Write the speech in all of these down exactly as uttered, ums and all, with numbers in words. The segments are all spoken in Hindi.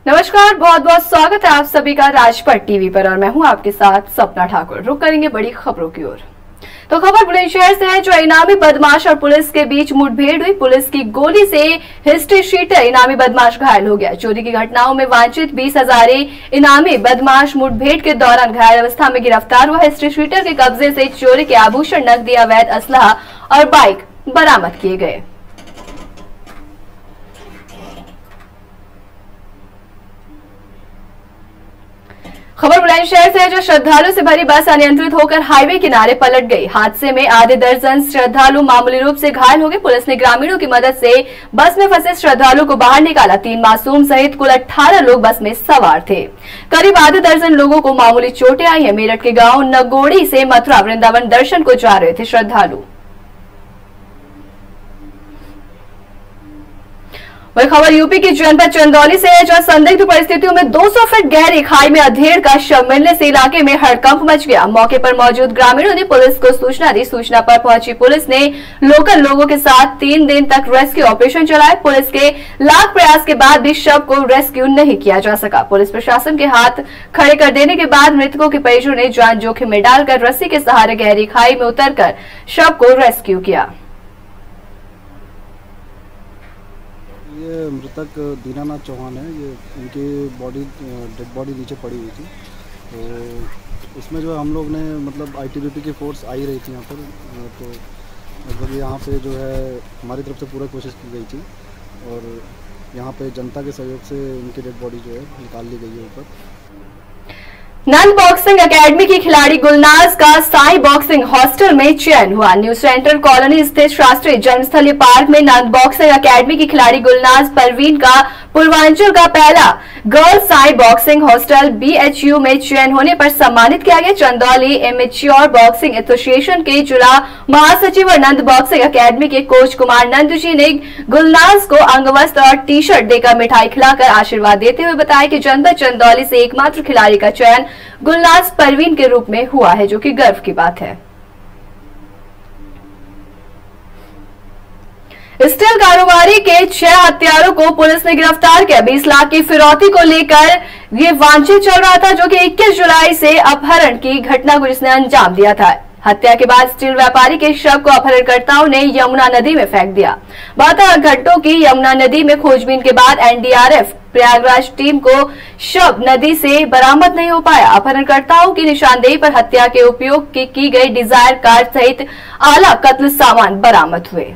नमस्कार, बहुत बहुत स्वागत है आप सभी का राजपट टीवी पर और मैं हूं आपके साथ सपना ठाकुर। रुक करेंगे बड़ी खबरों की ओर। तो खबर बुलंदशहर से है, जो इनामी बदमाश और पुलिस के बीच मुठभेड़ हुई। पुलिस की गोली से हिस्ट्री शीटर इनामी बदमाश घायल हो गया। चोरी की घटनाओं में वांछित बीस हजारे इनामी बदमाश मुठभेड़ के दौरान घायल अवस्था में गिरफ्तार हुआ। हिस्ट्री शीटर के कब्जे से चोरी के आभूषण, नकदी, अवैध असलहा और बाइक बरामद किए गए। खबर बुलंदशहर से है, जो श्रद्धालु से भरी बस अनियंत्रित होकर हाईवे किनारे पलट गई। हादसे में आधे दर्जन श्रद्धालु मामूली रूप से घायल हो गए। पुलिस ने ग्रामीणों की मदद से बस में फंसे श्रद्धालु को बाहर निकाला। तीन मासूम सहित कुल अठारह लोग बस में सवार थे। करीब आधे दर्जन लोगों को मामूली चोटें आई हैं। मेरठ के गांव नगोड़ी से मथुरा वृंदावन दर्शन को जा रहे थे श्रद्धालु। वही खबर यूपी की जनपद चंदौली से है, जहां संदिग्ध परिस्थितियों में दो सौ फीट गहरी खाई में अधेड़ का शव मिलने से इलाके में हड़कंप मच गया। मौके पर मौजूद ग्रामीणों ने पुलिस को सूचना दी। सूचना पर पहुंची पुलिस ने लोकल लोगों के साथ तीन दिन तक रेस्क्यू ऑपरेशन चलाया। पुलिस के लाख प्रयास के बाद भी शव को रेस्क्यू नहीं किया जा सका। पुलिस प्रशासन के हाथ खड़े कर देने के बाद मृतकों के परिजनों ने जान जोखिम में डालकर रस्सी के सहारे गहरी खाई में उतरकर शव को रेस्क्यू किया। ये मृतक दीनानाथ चौहान है। ये इनकी बॉडी डेड बॉडी नीचे पड़ी हुई थी। तो इसमें जो हम लोग ने मतलब आईटीबीपी की फोर्स आई रही थी यहाँ पर, तो मतलब यहाँ पे जो है हमारी तरफ से पूरा कोशिश की गई थी और यहाँ पे जनता के सहयोग से इनकी डेड बॉडी जो है निकाल ली गई है ऊपर। नंद बॉक्सिंग एकेडमी की खिलाड़ी गुलनाज का साई बॉक्सिंग हॉस्टल में चयन हुआ। न्यू सेंटर कॉलोनी स्थित शास्त्रीय जन्मस्थली पार्क में नंद बॉक्सिंग एकेडमी की खिलाड़ी गुलनाज परवीन का पूर्वांचल का पहला girls SAI boxing hostel BHU में चयन होने पर सम्मानित किया गया। चंदौली एमेच्योर बॉक्सिंग एसोसिएशन के जिला महासचिव और नंद बॉक्सिंग एकेडमी के कोच कुमार नंद जी ने गुलनाज को अंगवस्त्र और टी शर्ट देकर मिठाई खिलाकर आशीर्वाद देते हुए बताया कि जनपद चंदौली से एकमात्र खिलाड़ी का चयन गुलनाज परवीन के रूप में हुआ है, जो कि गर्व की बात है। स्टील कारोबारी के छह हत्यारों को पुलिस ने गिरफ्तार किया। बीस लाख की फिरौती को लेकर ये वांछित चल रहा था, जो कि इक्कीस जुलाई से अपहरण की घटना को जिसने अंजाम दिया था। हत्या के बाद स्टील व्यापारी के शव को अपहरणकर्ताओं ने यमुना नदी में फेंक दिया। बहत्तर घंटों की यमुना नदी में खोजबीन के बाद एनडीआरएफ प्रयागराज टीम को शव नदी से बरामद नहीं हो पाया। अपहरणकर्ताओं की निशानदेही पर हत्या के उपयोग की, की गई डिजायर कार सहित आला कत्ल सामान बरामद हुए।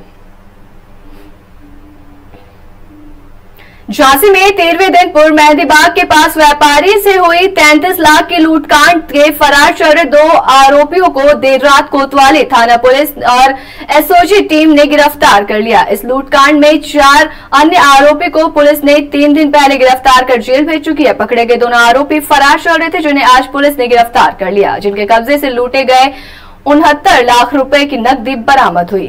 झांसी में तेरहवें दिन पूर्व मेहंदीबाग के पास व्यापारी से हुई तैंतीस लाख की लूटकांड के फरार चल रहे दो आरोपियों को देर रात कोतवाली थाना पुलिस और एसओजी टीम ने गिरफ्तार कर लिया। इस लूटकांड में चार अन्य आरोपी को पुलिस ने तीन दिन पहले गिरफ्तार कर जेल भेज चुकी है। पकड़े गए दोनों आरोपी फरार चल रहे थे, जिन्हें आज पुलिस ने गिरफ्तार कर लिया, जिनके कब्जे से लूटे गए उनहत्तर लाख रुपए की नकदी बरामद हुई।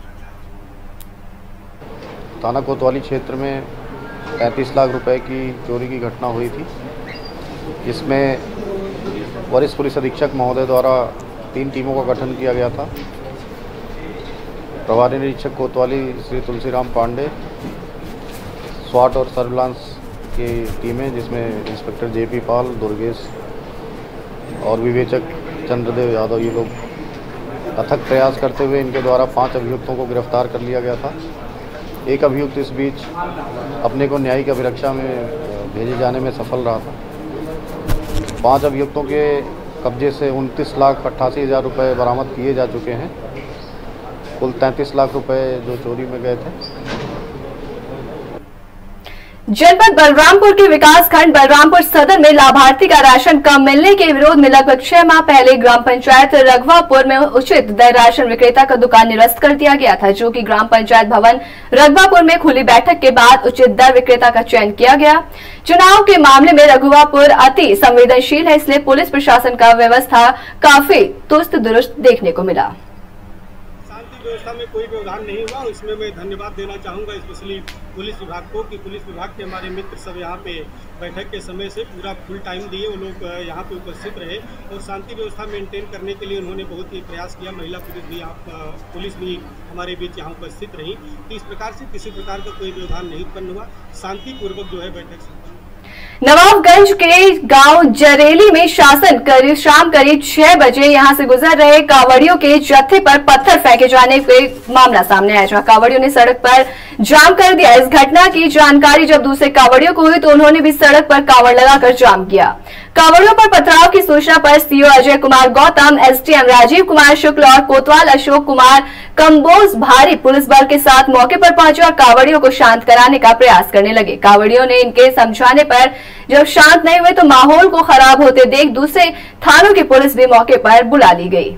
थाना कोतवाली क्षेत्र में पैंतीस लाख रुपए की चोरी की घटना हुई थी, जिसमें वरिष्ठ पुलिस अधीक्षक महोदय द्वारा तीन टीमों का गठन किया गया था। प्रभारी निरीक्षक कोतवाली श्री तुलसीराम पांडे, स्वाट और सर्विलांस की टीमें जिसमें इंस्पेक्टर जेपी पाल, दुर्गेश और विवेचक चंद्रदेव यादव, ये लोग अथक प्रयास करते हुए इनके द्वारा पाँच अभियुक्तों को गिरफ्तार कर लिया गया था। एक अभियुक्त इस बीच अपने को न्यायिक अभिरक्षा में भेजे जाने में सफल रहा था। पांच अभियुक्तों के कब्जे से उनतीस लाख अट्ठासी हज़ार रुपये बरामद किए जा चुके हैं। कुल तैंतीस लाख रुपए जो चोरी में गए थे। जनपद बलरामपुर के विकास खंड बलरामपुर सदर में लाभार्थी का राशन कम मिलने के विरोध में लगभग छह माह पहले ग्राम पंचायत रघवापुर में उचित दर राशन विक्रेता का दुकान निरस्त कर दिया गया था, जो कि ग्राम पंचायत भवन रघवापुर में खुली बैठक के बाद उचित दर विक्रेता का चयन किया गया। चुनाव के मामले में रघवापुर अति संवेदनशील है, इसलिए पुलिस प्रशासन का व्यवस्था काफी चुस्त दुरुस्त देखने को मिला। व्यवस्था में कोई व्यवधान नहीं हुआ। इसमें मैं धन्यवाद देना चाहूँगा स्पेशली पुलिस विभाग को कि पुलिस विभाग के हमारे मित्र सब यहाँ पे बैठक के समय से पूरा फुल टाइम दिए, वो लोग यहाँ पे उपस्थित रहे और शांति व्यवस्था मेंटेन करने के लिए उन्होंने बहुत ही प्रयास किया। महिला पुलिस भी यहाँ पुलिस भी हमारे बीच यहाँ उपस्थित रही। तो इस प्रकार से किसी प्रकार का कोई व्यवधान नहीं उत्पन्न हुआ, शांतिपूर्वक जो है बैठक। नवाबगंज के गांव जरेली में शासन करीब शाम करीब छह बजे यहां से गुजर रहे कांवड़ियों के जत्थे पर पत्थर फेंके जाने के मामला सामने आया, जहां कांवड़ियों ने सड़क पर जाम कर दिया। इस घटना की जानकारी जब दूसरे कांवड़ियों को हुई तो उन्होंने भी सड़क पर कांवड़ लगाकर जाम किया। कांवड़ियों पर पथराव की सूचना पर सीओ अजय कुमार गौतम, एसडीएम राजीव कुमार शुक्ल और कोतवाल अशोक कुमार कंबोज भारी पुलिस बल के साथ मौके पर पहुंचे और कांवड़ियों को शांत कराने का प्रयास करने लगे। कांवड़ियों ने इनके समझाने पर जब शांत नहीं हुए तो माहौल को खराब होते देख दूसरे थानों की पुलिस भी मौके पर बुला ली गई।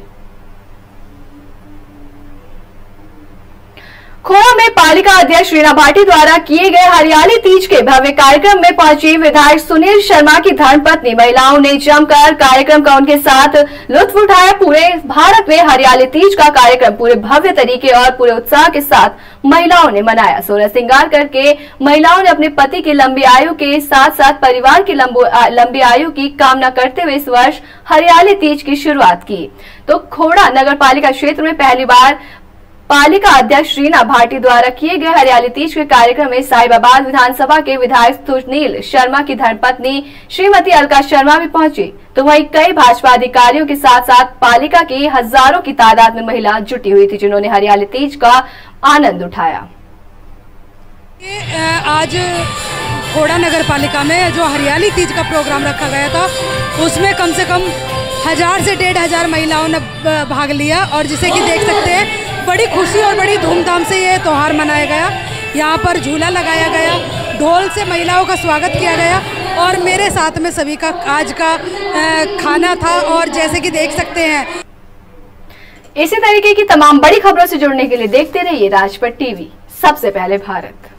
खोड़ा में पालिका अध्यक्ष रीना भाटी द्वारा किए गए हरियाली तीज के भव्य कार्यक्रम में पहुंची विधायक सुनील शर्मा की धर्मपत्नी महिलाओं ने जमकर कार्यक्रम का उनके साथ लुत्फ उठाया। पूरे भारत में हरियाली तीज का कार्यक्रम पूरे भव्य तरीके और पूरे उत्साह के साथ महिलाओं ने मनाया। सोलह श्रृंगार करके महिलाओं ने अपने पति की लंबी आयु के साथ साथ परिवार की लंबी आयु की कामना करते हुए इस वर्ष हरियाली तीज की शुरुआत की। तो खोड़ा नगर पालिका क्षेत्र में पहली बार पालिका अध्यक्ष रीना भाटी द्वारा किए गए हरियाली तीज के कार्यक्रम में साहिबाबाद विधानसभा के विधायक सुनील शर्मा की धर्मपत्नी श्रीमती अलका शर्मा भी पहुंची, तो वहीं कई भाजपा अधिकारियों के साथ साथ पालिका की हजारों की तादाद में महिला जुटी हुई थी, जिन्होंने हरियाली तीज का आनंद उठाया। आज खोड़ा नगर पालिका में जो हरियाली तीज का प्रोग्राम रखा गया था उसमें कम से कम हजार से डेढ़ हजार महिलाओं ने भाग लिया और जिसे कि देख सकते हैं बड़ी खुशी और बड़ी धूमधाम से ये त्यौहार मनाया गया। यहाँ पर झूला लगाया गया, ढोल से महिलाओं का स्वागत किया गया और मेरे साथ में सभी का आज का खाना था और जैसे कि देख सकते हैं। इसी तरीके की तमाम बड़ी खबरों से जुड़ने के लिए देखते रहिए राजपट टीवी, सबसे पहले भारत।